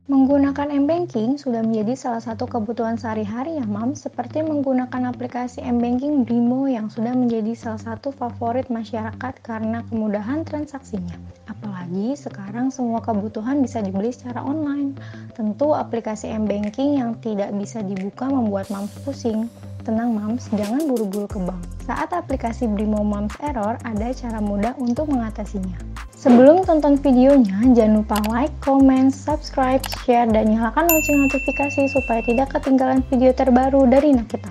Menggunakan m-banking sudah menjadi salah satu kebutuhan sehari-hari ya Mams, seperti menggunakan aplikasi m-banking Brimo yang sudah menjadi salah satu favorit masyarakat karena kemudahan transaksinya. Apalagi sekarang semua kebutuhan bisa dibeli secara online. Tentu aplikasi m-banking yang tidak bisa dibuka membuat Mams pusing. Tenang Mams, jangan buru-buru ke bank. Saat aplikasi Brimo Mams error, ada cara mudah untuk mengatasinya. Sebelum tonton videonya, jangan lupa like, comment, subscribe, share, dan nyalakan lonceng notifikasi supaya tidak ketinggalan video terbaru dari Nakita.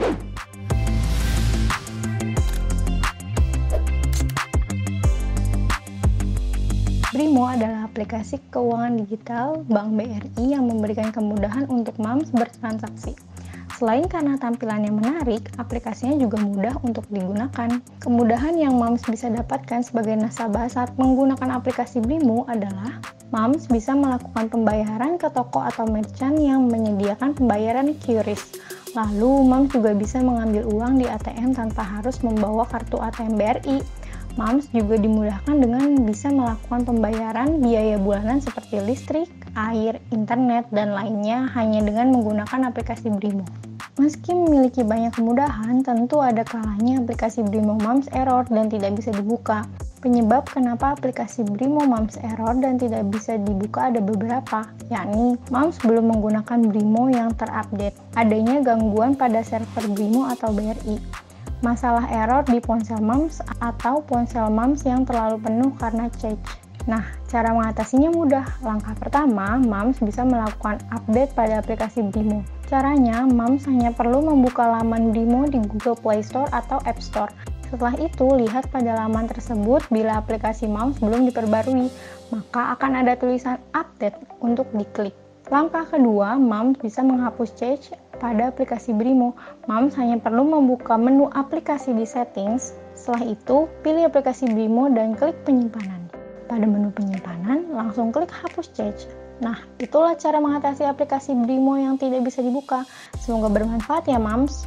Brimo adalah aplikasi keuangan digital Bank BRI yang memberikan kemudahan untuk Mams bertransaksi. Selain karena tampilannya menarik, aplikasinya juga mudah untuk digunakan. Kemudahan yang Mams bisa dapatkan sebagai nasabah saat menggunakan aplikasi Brimo adalah Mams bisa melakukan pembayaran ke toko atau merchant yang menyediakan pembayaran QRIS. Lalu, Mams juga bisa mengambil uang di ATM tanpa harus membawa kartu ATM BRI. Mams juga dimudahkan dengan bisa melakukan pembayaran biaya bulanan seperti listrik, air, internet, dan lainnya hanya dengan menggunakan aplikasi Brimo. Meski memiliki banyak kemudahan, tentu ada kalanya aplikasi Brimo Mams error dan tidak bisa dibuka. Penyebab kenapa aplikasi Brimo Mams error dan tidak bisa dibuka ada beberapa, yakni Mams belum menggunakan Brimo yang terupdate, adanya gangguan pada server Brimo atau BRI, masalah error di ponsel Mams atau ponsel Mams yang terlalu penuh karena cache. Nah, cara mengatasinya mudah. Langkah pertama, Mams bisa melakukan update pada aplikasi Brimo. Caranya, Mams hanya perlu membuka laman Brimo di Google Play Store atau App Store. Setelah itu, lihat pada laman tersebut bila aplikasi Mams belum diperbarui, maka akan ada tulisan update untuk diklik. Langkah kedua, Mams bisa menghapus cache pada aplikasi Brimo. Mams hanya perlu membuka menu aplikasi di settings. Setelah itu, pilih aplikasi Brimo dan klik penyimpanan. Pada menu penyimpanan, langsung klik hapus cache. Nah, itulah cara mengatasi aplikasi Brimo yang tidak bisa dibuka. Semoga bermanfaat ya, Mams.